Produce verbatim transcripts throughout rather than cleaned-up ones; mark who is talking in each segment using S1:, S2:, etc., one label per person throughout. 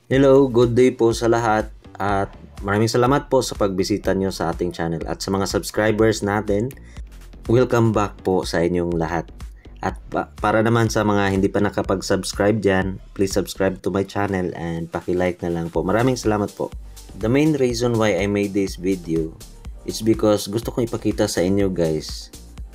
S1: Hello, good day po sa lahat at maraming salamat po sa pagbisita nyo sa ating channel at sa mga subscribers natin, welcome back po sa inyong lahat. At pa- para naman sa mga hindi pa nakapag-subscribe dyan, please subscribe to my channel and paki-like na lang po. Maraming salamat po. The main reason why I made this video is because gusto kong ipakita sa inyo guys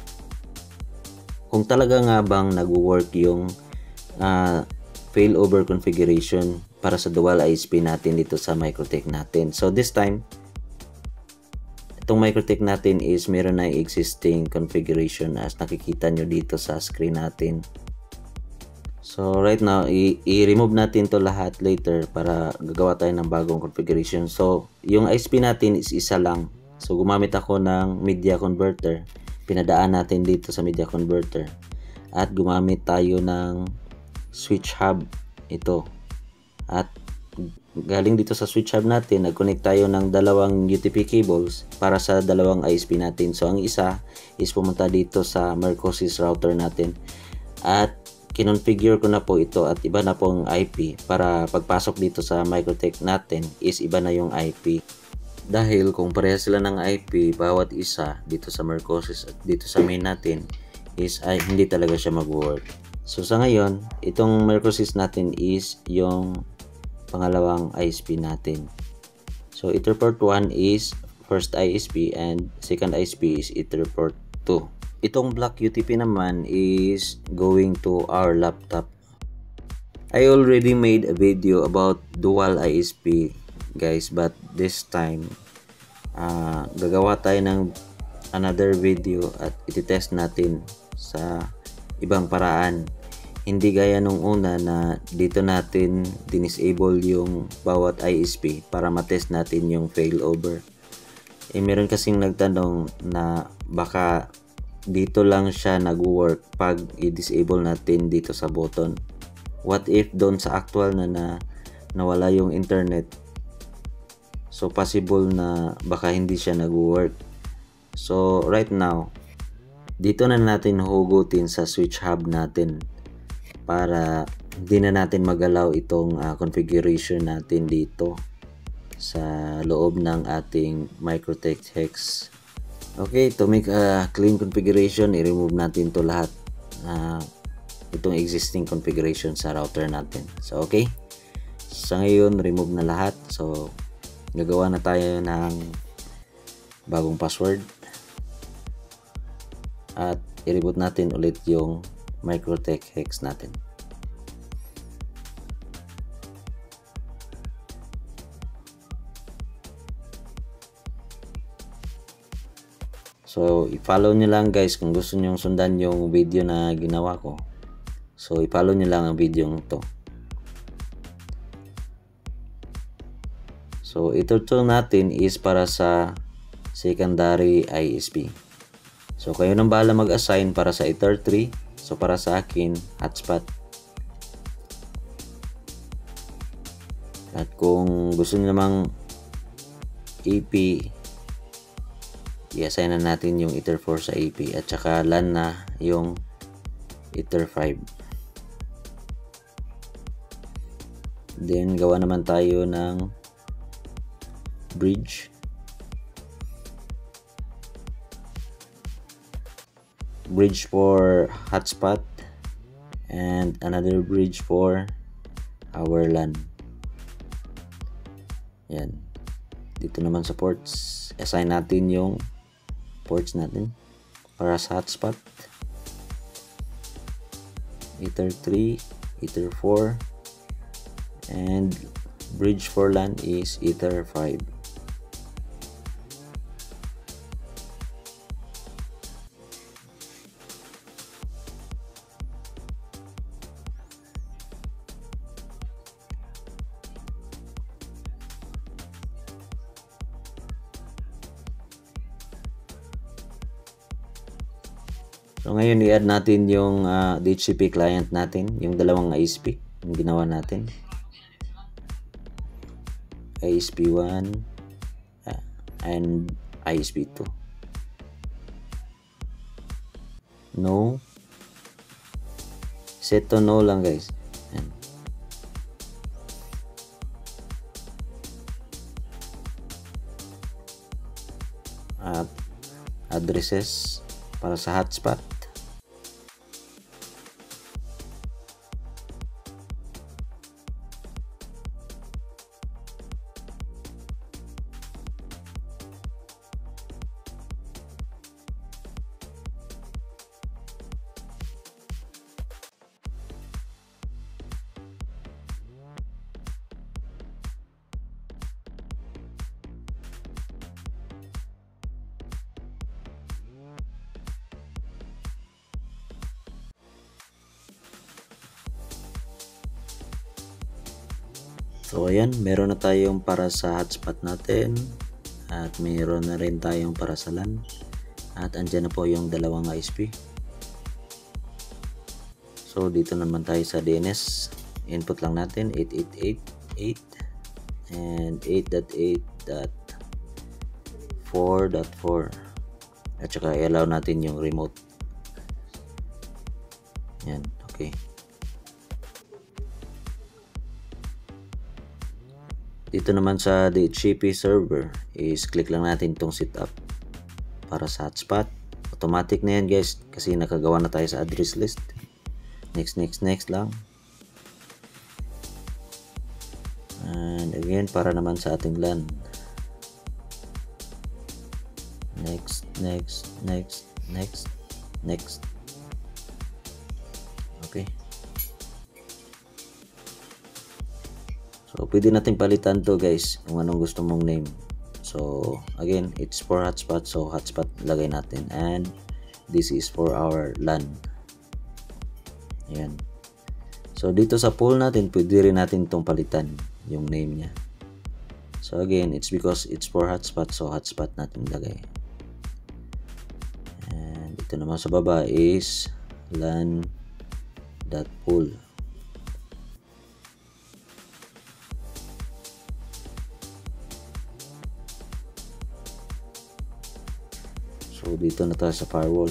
S1: kung talaga nga bang nag-work yung uh, failover configuration para sa dual I S P natin dito sa Microtech natin. So this time, itong Microtech natin is meron na existing configuration as nakikita nyo dito sa screen natin. So right now, i-remove natin to lahat later para gagawa tayo ng bagong configuration. So yung I S P natin is isa lang. So gumamit ako ng media converter. Pinadaan natin dito sa media converter. At gumamit tayo ng switch hub ito. At galing dito sa switch hub natin, nag-connect tayo ng dalawang U T P cables para sa dalawang I S P natin. So ang isa is pumunta dito sa Mercosys router natin. At kinonfigure ko na po ito at iba na pong I P para pagpasok dito sa Microtech natin is iba na yung I P. Dahil kung pareha sila ng I P, bawat isa dito sa Mercosys at dito sa main natin is ay, hindi talaga siya mag-work. So sa ngayon, itong Mercosys natin is yung pangalawang I S P natin. So Etherport one is first I S P and second I S P is Etherport two. Itong black U T P naman is going to our laptop. I already made a video about dual I S P guys, but this time uh, gagawa tayo ng another video at iti-test natin sa ibang paraan. Hindi gaya nung una na dito natin dinisable yung bawat I S P para matest natin yung failover. Eh meron kasing nagtanong na baka dito lang siya nag-work pag i-disable natin dito sa button. What if doon sa actual na, na nawala yung internet? So possible na baka hindi siya nag-work. So right now, dito na natin hugutin sa switch hub natin para hindi na natin magalaw itong uh, configuration natin dito sa loob ng ating Microtech Hex. Okay, to make a clean configuration, i-remove natin to lahat uh, itong existing configuration sa router natin. So okay, sa ngayon remove na lahat. So gagawa na tayo ng bagong password at i-reboot natin ulit yung Microtech Hex natin. So i-follow nyo lang guys kung gusto nyo sundan yung video na ginawa ko. So i-follow nyo lang ang video to. So ito to natin is para sa secondary I S P. So kayo nang bahala mag-assign para sa Ether three. So para sa akin, hotspot. At kung gusto nyo namang A P, i-assign na natin yung Ether four sa A P at saka LAN na yung Ether five. Then gawa naman tayo ng bridge. Bridge for hotspot and another bridge for our LAN. Yan. Dito naman sa ports, assign natin yung ports natin para sa hotspot. Ether three, Ether four, and bridge for LAN is Ether five. So ngayon i-add natin yung uh, D H C P client natin, yung dalawang I S P yung ginawa natin. I S P one uh, and I S P two. No. Set to no lang guys. Yan. at addresses para sa hotspot. So ayan, meron na tayong para sa hotspot natin at meron na rin tayong para sa LAN at andyan na po yung dalawang I S P. So dito naman tayo sa D N S, input lang natin eight eight eight dot eight and eight dot eight dot four dot four at saka i-allow natin yung remote. Yan, okay. Dito naman sa D H C P server is click lang natin itong setup para sa hotspot. Automatic na yan guys kasi nakagawa na tayo sa address list. Next, next, next lang. And again, para naman sa ating LAN. Next, next, next, next, next. Okay. So, pwede natin palitan to guys kung anong gusto mong name. So, again, it's for hotspot. So, hotspot lagay natin. And this is for our LAN. Ayan. So, dito sa pool natin, pwede rin natin itong palitan yung name niya. So, again, it's because it's for hotspot. So, hotspot natin lagay. And dito naman sa baba is LAN.pool. So dito na tayo sa firewall,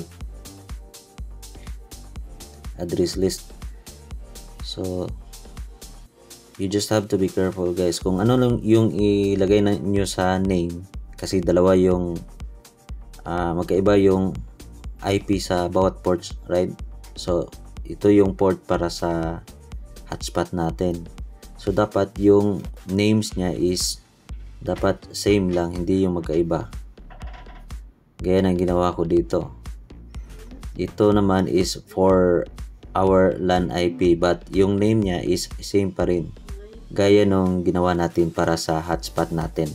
S1: address list. So you just have to be careful guys kung ano lang yung ilagay na nyo sa name kasi dalawa yung uh, magkaiba yung I P sa bawat ports, right? So ito yung port para sa hotspot natin. So dapat yung names niya is dapat same lang, hindi yung magkaiba. Gaya ng ginawa ko dito. Ito naman is for our LAN I P but yung name niya is same pa rin. Gaya nung ginawa natin para sa hotspot natin.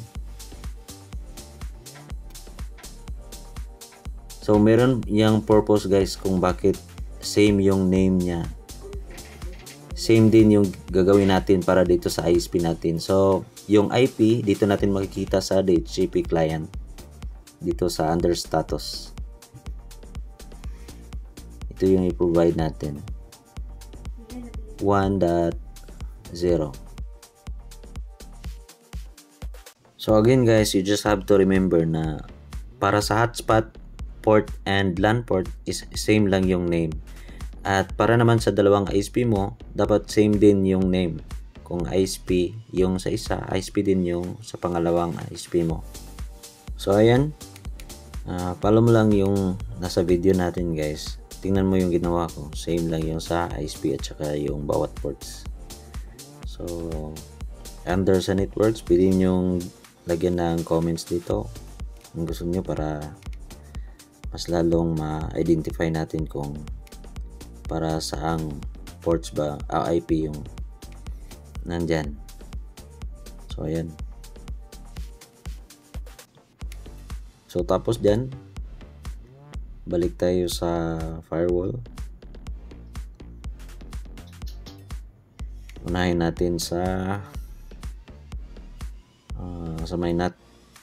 S1: So meron yung purpose guys kung bakit same yung name niya. Same din yung gagawin natin para dito sa I S P natin. So yung I P dito natin makikita sa D H C P client. Dito sa under status. Ito yung i-provide natin. one dot zero. So again guys, you just have to remember na para sa hotspot port and LAN port is same lang yung name. At para naman sa dalawang I S P mo, dapat same din yung name. Kung I S P yung sa isa, I S P din yung sa pangalawang I S P mo. So ayan. Uh, follow mo lang yung nasa video natin guys. Tingnan mo yung ginawa ko. Same lang yung sa I S P at saka yung bawat ports. So, under sa networks, pwede nyo lagyan ng comments dito kung gusto nyo para mas lalong ma-identify natin kung para saang ports ba, uh, I P yung nandyan. So, ayan. So tapos dyan, balik tayo sa firewall. Unahin natin sa uh, sa may N A T.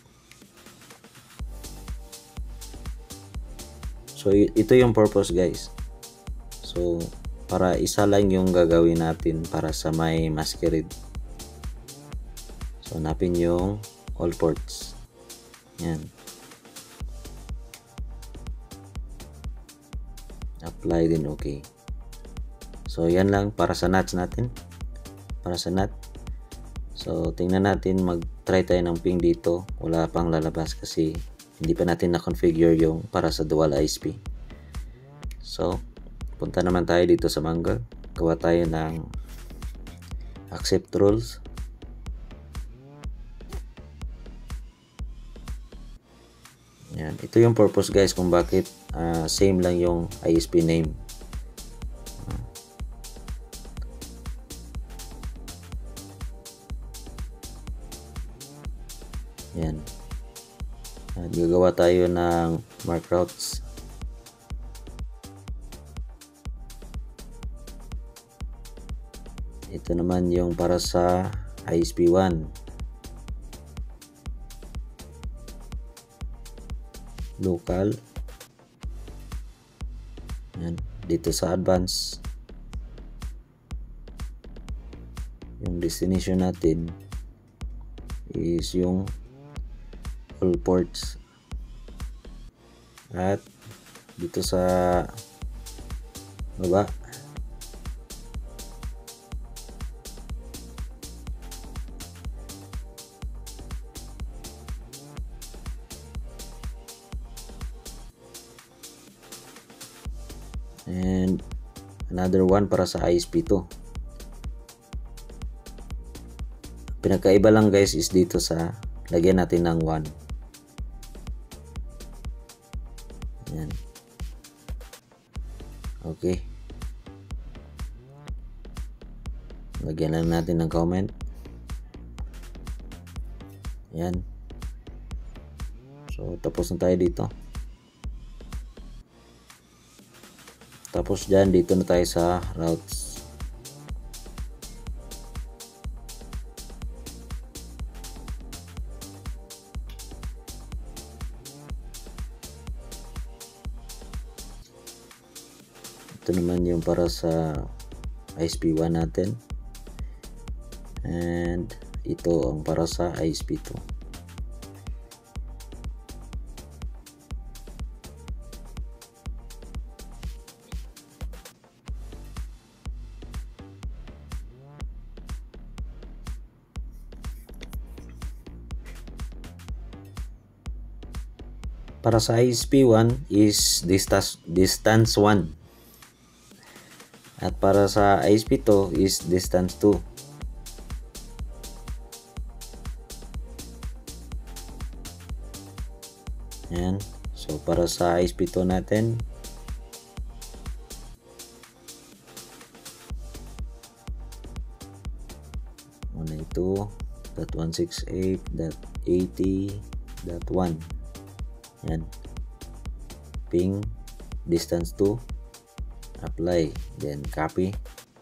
S1: So ito yung purpose guys. So para isa lang yung gagawin natin para sa may masquerade. So hanapin yung all ports. Yan. Apply din, okay. So yan lang para sa N A Ts natin. Para sa N A T. So tingnan natin, mag-try tayo ng ping dito. Wala pang lalabas kasi hindi pa natin na-configure yung para sa dual I S P. So, punta naman tayo dito sa Mangle. Gawa tayo ng accept rules. Yan. Ito yung purpose guys kung bakit uh, same lang yung I S P name. Yan. At gagawa tayo ng mark routes. Ito naman yung para sa I S P one. Local. Yan. Dito sa advance. Yung destination natin is yung all ports. At dito sa baba and another one para sa I S P two. Pinagkaiba lang guys is dito sa lagyan natin ng one. Yan. Okay. Lagyan lang natin ng comment. Yan. So, tapos na tayo dito. Tapos dyan, dito na tayo sa routes. Ito naman yung para sa I S P one natin. And ito ang para sa I S P two. Para sa I S P one is distance distance one. At para sa I S P two is distance two. Yan. So para sa I S P two natin one ninety-two dot one sixty-eight dot eighty dot one. Yan. Ping distance two. Apply, then copy.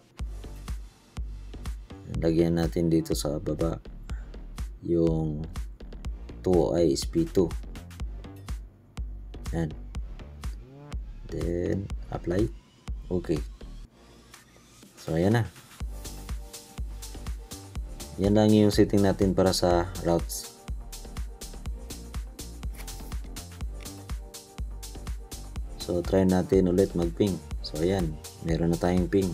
S1: Lagyan natin dito sa baba yung two I S P two. Yan. Then apply. Okay. So ayan na. Yan lang yung setting natin para sa routes. So try natin ulit mag-ping. So ayan, meron na tayong ping.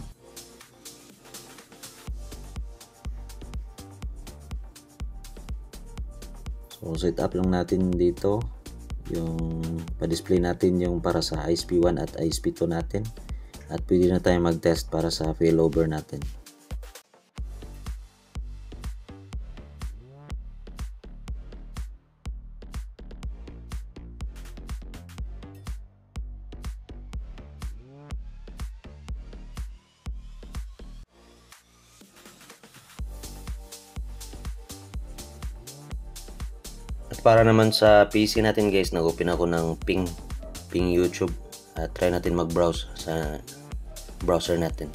S1: So set up lang natin dito yung pa-display natin yung para sa I S P one at I S P two natin. At pwede na tayong mag-test para sa failover natin. At para naman sa P C natin guys, nag-open ako ng ping ping YouTube at try natin mag-browse sa browser natin.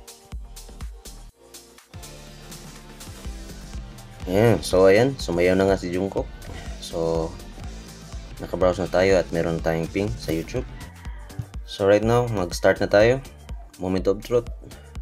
S1: Ayan, so ayan, sumayaw na nga si Jungkook. So naka-browse na tayo at meron tayong ping sa YouTube. So right now, mag-start na tayo. Moment of truth.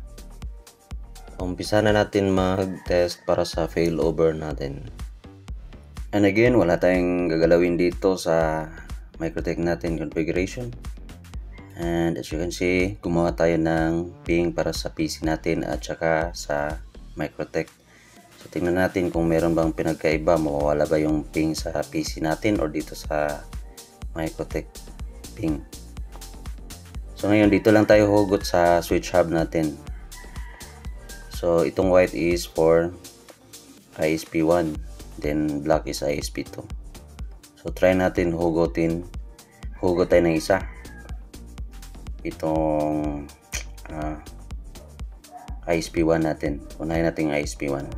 S1: Umpisa na natin mag-test para sa failover natin. And again, wala tayong gagalawin dito sa MikroTik natin configuration. And as you can see, gumawa tayo ng ping para sa P C natin at saka sa MikroTik. So tingnan natin kung meron bang pinagkaiba, mawawala ba yung ping sa P C natin or dito sa Microtech ping. So ngayon dito lang tayo hugot sa switch hub natin. So itong white is for I S P one, then black is I S P two. So try natin hugutin, hugot tayo ng isa. Itong uh, I S P one natin. Unahin natin I S P one.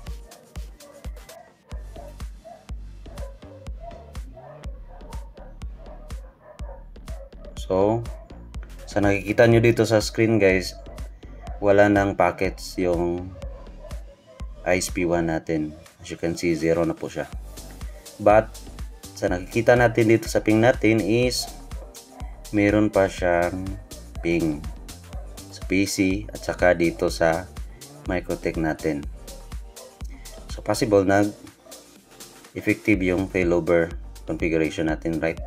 S1: So, sa nakikita nyo dito sa screen guys, wala nang packets yung I S P one natin. As you can see, zero na po siya. But, sa nakikita natin dito sa ping natin is, meron pa siyang ping sa P C at saka dito sa Microtech natin. So, possible nag effective yung failover configuration natin, right?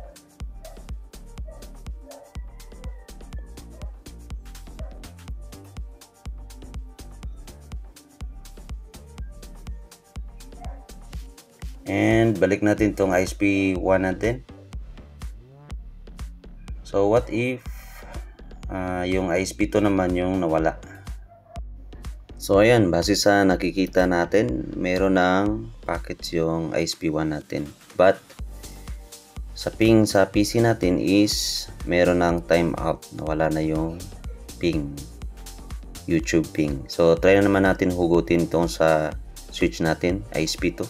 S1: And balik natin tong I S P one natin. So what if uh, yung I S P two naman yung nawala? So ayan, base sa nakikita natin, meron ng packets yung I S P one natin. But sa ping sa P C natin is meron ng timeout, nawala na yung ping, YouTube ping. So try na naman natin hugutin tong sa switch natin, I S P two.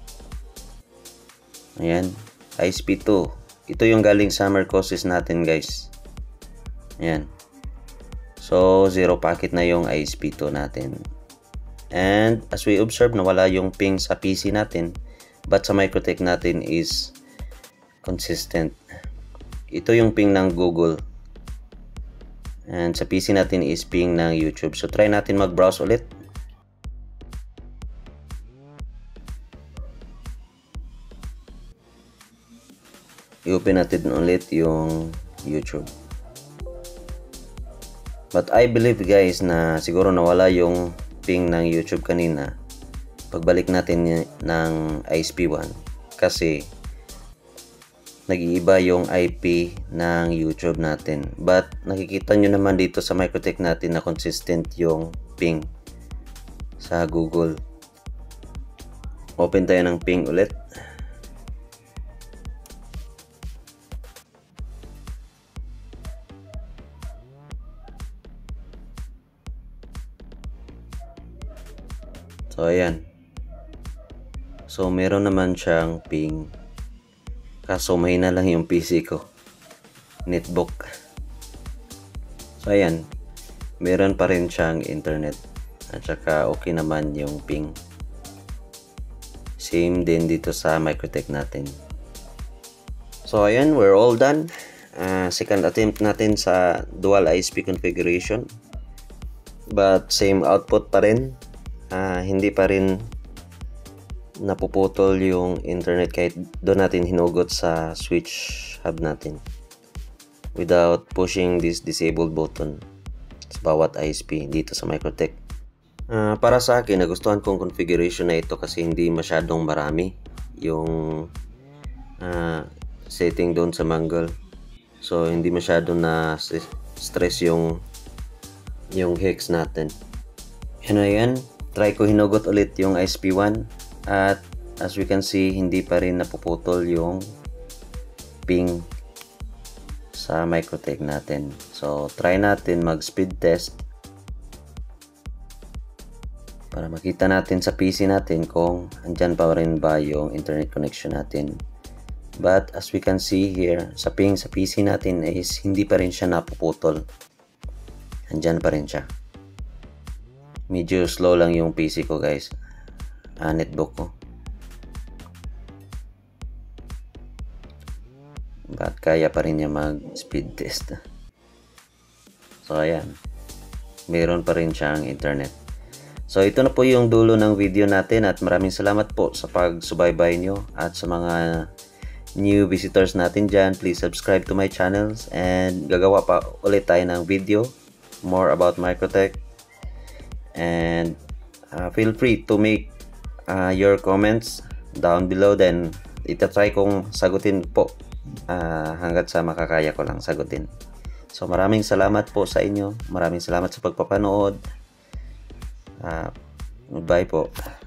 S1: Ayan, I S P two. Ito yung galing summer courses natin guys. Ayan. So, zero packet na yung I S P two natin. And, as we observe, nawala yung ping sa P C natin. But sa Microtech natin is consistent. Ito yung ping ng Google. And sa P C natin is ping ng YouTube. So, try natin mag-browse ulit. I-open natin ulit yung YouTube. But I believe guys na siguro nawala yung ping ng YouTube kanina pagbalik natin ng I S P one kasi nag-iiba yung I P ng YouTube natin. But nakikita nyo naman dito sa Microtech natin na consistent yung ping sa Google. Open tayo ng ping ulit. So ayan. So meron naman siyang ping. Kaso mahina lang yung P C ko. Netbook. So ayan. Meron pa rin siyang internet. At saka okay naman yung ping. Same din dito sa Microtech natin. So ayan, we're all done. Uh, second attempt natin sa dual I S P configuration. But same output pa rin. Uh, hindi pa rin napuputol yung internet kahit doon natin hinugot sa switch hub natin without pushing this disabled button sa bawat I S P dito sa Microtech. Uh, para sa akin, nagustuhan kong configuration na ito kasi hindi masyadong marami yung uh, setting doon sa Mangle. So hindi masyadong na stress yung yung hex natin. Yan na yan. Try ko hinugot ulit yung I S P one at as we can see, hindi pa rin napuputol yung ping sa Microtech natin. So, try natin mag-speed test para makita natin sa P C natin kung andyan pa rin ba yung internet connection natin. But as we can see here, sa ping sa P C natin is hindi pa rin siya napuputol. Andyan pa rin siya. Medyo slow lang yung P C ko guys, ah, netbook ko. But kaya pa rin niya mag speed test. So ayan, meron pa rin siyang internet. So ito na po yung dulo ng video natin at maraming salamat po sa pagsubaybay nyo. At sa mga new visitors natin dyan, please subscribe to my channels and gagawa pa ulit tayo ng video more about Microtech. And uh, feel free to make uh, your comments down below, then itatry kong sagutin po uh, hanggat sa makakaya ko lang sagutin. So maraming salamat po sa inyo. Maraming salamat sa pagpapanood. Uh, bye po.